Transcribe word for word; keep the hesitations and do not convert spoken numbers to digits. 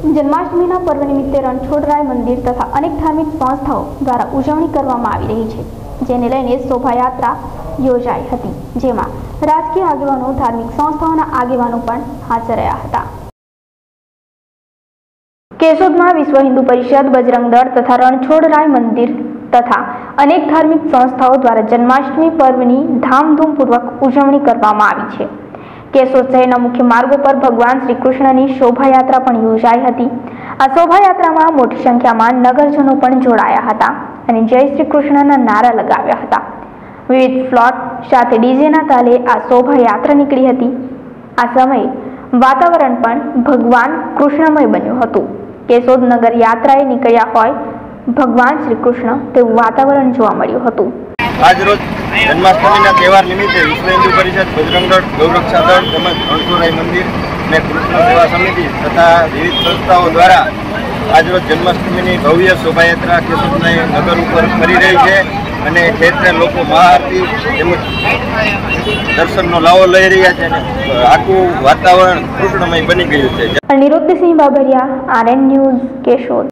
જન્માષ્ટમીના પર્વ નિમિત્તે રણછોડરાય મંદિર તથા અનેક ધાર્મિક સંસ્થાઓ દ્વારા ઉજવણી કરવામાં આવી રહી છે, જેને લઈને શોભાયાત્રા યોજાઈ હતી, જેમાં રાજકીય આગેવાનો, ધાર્મિક સંસ્થાઓના આગેવાનો પણ હાજર રહ્યા હતા। કેશોદમાં વિશ્વ હિન્દુ પરિષદ, બજરંગ દળ તથા રણછોડરાય મંદિર તથા અનેક ધાર્મિક સંસ્થાઓ દ્વારા જન્માષ્ટમી પર્વની ધામધૂમપૂર્વક ઉજવણી કરવામાં આવી છે। કેશોદ શહેરના મુખ્ય માર્ગો પર ભગવાન શ્રી કૃષ્ણની શોભાયાત્રા પણ યોજાઈ હતી। આ શોભાયાત્રામાં મોટી સંખ્યામાં નગરજનો પણ જોડાયા હતા અને જય શ્રી કૃષ્ણના નારા લગાવ્યા હતા। વિવિધ ફ્લોટ સાથે ડીજેના તાલે આ શોભાયાત્રા નીકળી હતી। આ સમયે વાતાવરણ પણ ભગવાન કૃષ્ણમય બન્યું હતું। કેશોદ નગર યાત્રાએ નીકળ્યા હોય ભગવાન શ્રી કૃષ્ણ તેવું વાતાવરણ જોવા મળ્યું હતું। आज रोज जन्माष्टमी तहेवार निमित्ते विश्व हिंदू परिषद, बजरंग दल, गौरक्षा दल તેમજ રણછોડરાય મંદિર અને કૃષ્ણ સેવા સમિતિ તથા વિવિધ સંસ્થાઓ દ્વારા આજરોજ જન્માષ્ટમીની ભવ્ય શોભાયાત્રા કેશોદના નગર ઉપર ફરી રહી છે અને ઠેર ઠેર લોકો મહાઆરતી તેમજ દર્શનનો લાવો લઈ રહ્યા છે અને આખું વાતાવરણ કૃષ્ણમય બની ગયું છે। Niruddh Sinh Babariya, RN news, Keshod.